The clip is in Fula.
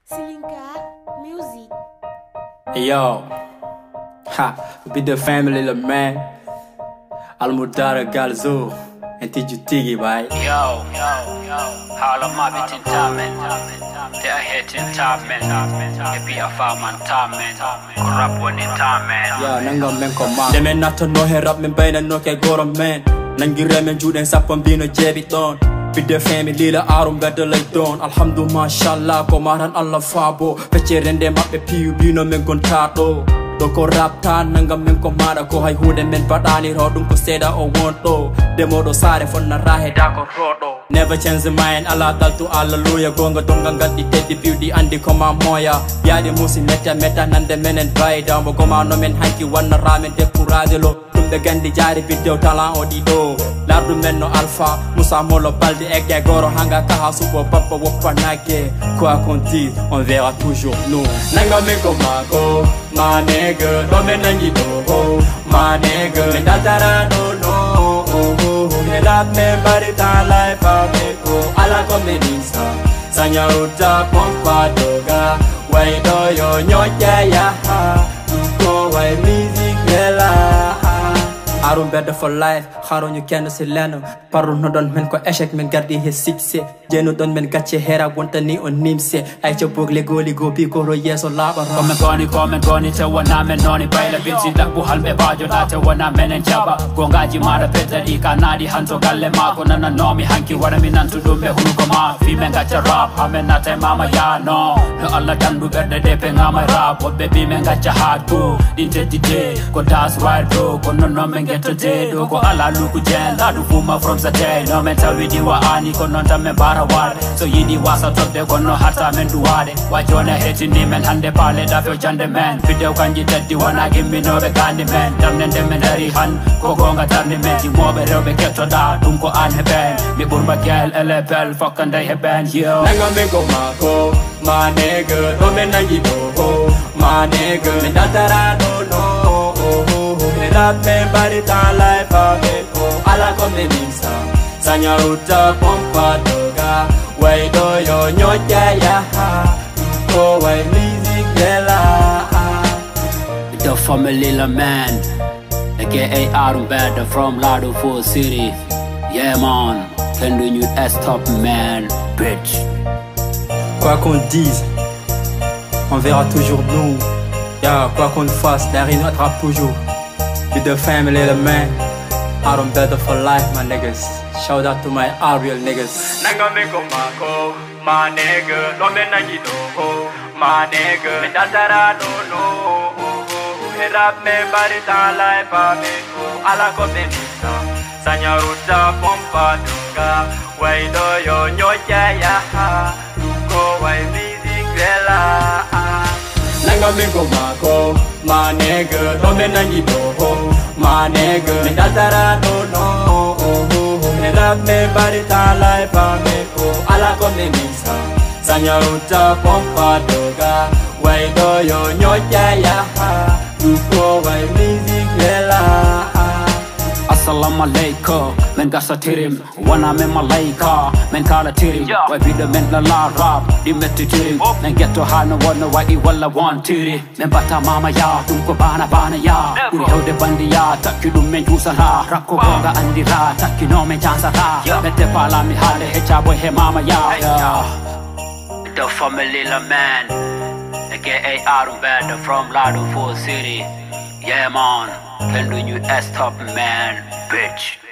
Silinka Music. Hey yo, be the family la man. Almudara Galzo, and Tijutigi, bye. Yo, holla my bitch in time, man. They are hitting time, man. They be a farmer time, man. Corrupt one in time, man. Yeah, Nanga men come out. The men not to know her up, men by the no can go to man. Nangira men Jude and Sapon Bino Jebiton. Be the family la arum better like dawn. Alhamdulillah, mashallah, komaran Allah fabo. Fetcheren dem up a pew, bino men contato. Doko rap tan nangam men komada ko hay hunde men badani rodum ko seda o wonto demo do sare fonna rahe da ko rodo. Never change the mind, Allah dal to hallelujah. Gonga donga ngati teddy beauty andi koma moya. Yadi musi meta nande men and buy down bo koma no men hanki wanna ramen de kuradelo. Tum de gandi jari video talent odido. Lardu men no alpha musa molo balde eke goro hanga kaha supo papa woppa nake. Quoi qu'on dit, on verra toujours nous. Nanga men komako my nigga, don't me nangi do, my nigga. Me datara no, me love me body ta life a me ko. Ala komedisa, sanya uta pompa doga. Why do yo nyocha ya ha? Go why music nela. Arum better for life, haro you can see leno. Paru no don men ko eshek men gardi he sikse. Jeno don men gache hera wonta ni on nimse. Aicha bogle goli go bi ko ro yeso laba. Come goni te wana men noni baila bitsi da bu halbe bajo na te wana men en jaba. Gongaji mara peta di kanadi hanto galle mako nana nomi hanki wana minantu dumbe hunu ma. Fi men gacha rap hamen na te mama ya no. No Allah tandu berde depe ngama rap. Obe bi men gacha hard go. Dinte dite ko das right bro. Ko no men get today do ko ala luku jen la du fuma from Saturday. No men tell we di wa ani ko non ta men bara wade. So yidi wasa top de ko no hata men duwade. Wa jona heti ni men hande pale da fyo jande men. Video kanji teddy wana give me no be gandi men. Damnen de men dari han ko gonga tarni men. Ji mobe rewbe ketto da dum ko an heben. Mi burma kel LFL fucking day heben yo. Nanga men ko mako my nigga, no men nangi do, my nigga. Me datara no. Me love me body ta life a me ko. Ala komedisa, sanya uta pompa doga. Why do yo nyocha ya ha? Go why music nela. The family la man, aka Arum Better from Lado Full City. Yeah man, can do you S top man, bitch. Quoi qu'on dise, on verra toujours nous. Yeah, quoi qu'on fasse, derrière nous attrape toujours. Be the family, the man. Arum Better for life, my niggas. Shout out to my real niggas. Nanga me komako, my nigga. No me nangi do, my nigga. Me datara no. Me rap me body ta life a me ko. Ala komedisa, sanya ruta pompa duga. Why do yo nyocha ya ha? Go why music rela. Nanga me komako, my nigga. No me nangi do, my nigga. Me datara no. Me rap me body ta life a me ko. Ala komedisa, sanya ruta pompa duga. Why do yo nyocha ya ha? Go why music nela. Assalamu alaikum, men gasa tirim. Wana men malaika, men kala tirim. Why be the men la rap, di metu tirim. Men get to hana wana why I walla want tiri. Men bata mama ya, tumko bana ya. Uri hode bandi ya, takki dum men jusa ra. Rakko gonga andi ra, takki no men chansa ra. Mette pala mi hale hecha boy he mama ya. The family la man, aka Arum Better from Lado Full City. Yeah man, can do you S top man, bitch.